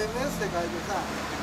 MS で書いてさ。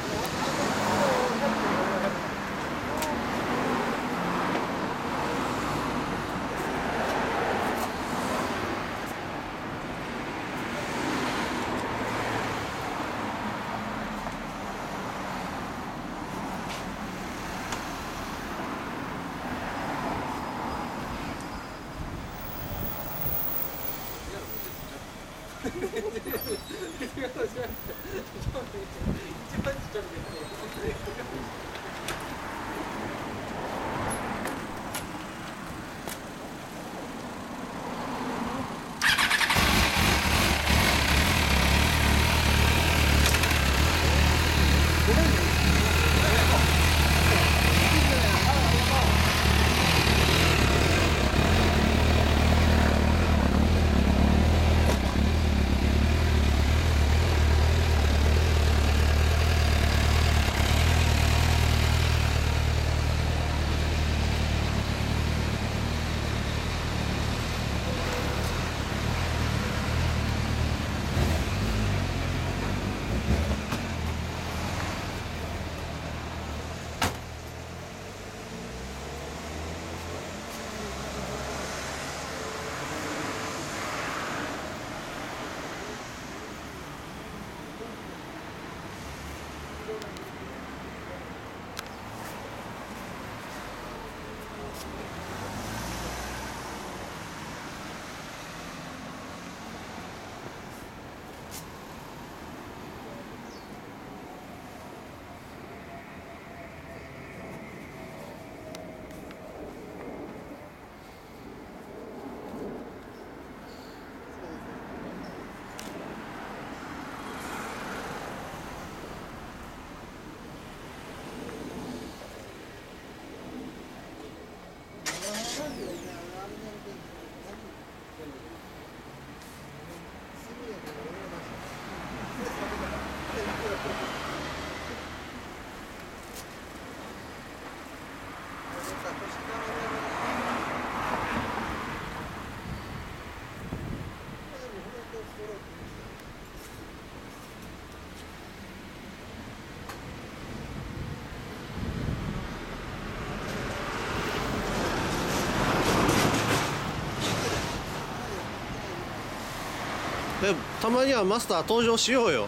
たまにはマスター登場しようよ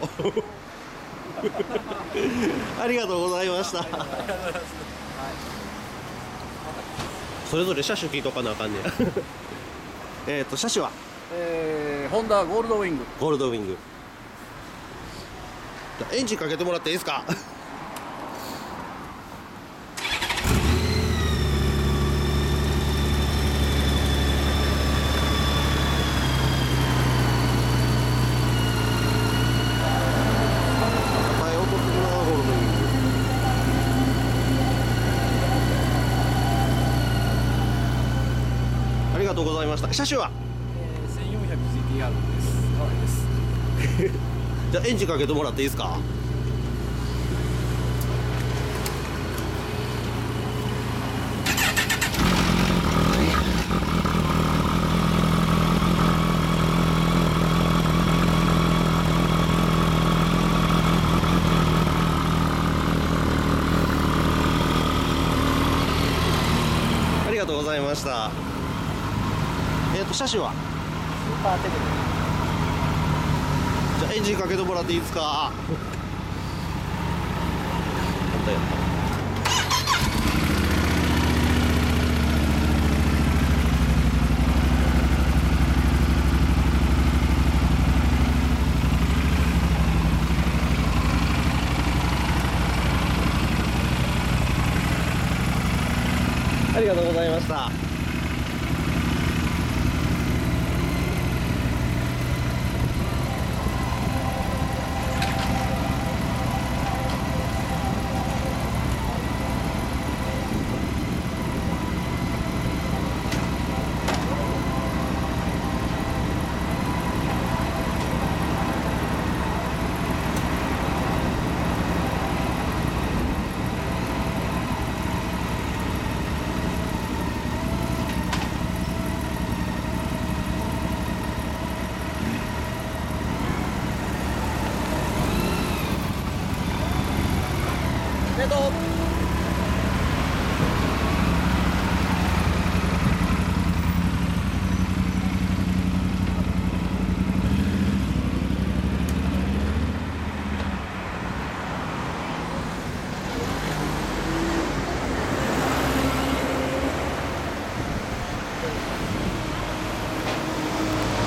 ありがとうございましたそれぞれ車種聞いとかなあかんねや車種はホンダゴールドウィング。 ゴールドウィング。じゃあエンジンかけてもらっていいですかありがとうございました。車種は 1400GTR です。はいです。 じゃあエンジンかけてもらっていいですか。ありがとうございました。車種はスーパーテレビ。 じゃあエンジンかけてもらっていいですか。やったやった。ありがとうございました。 がとう。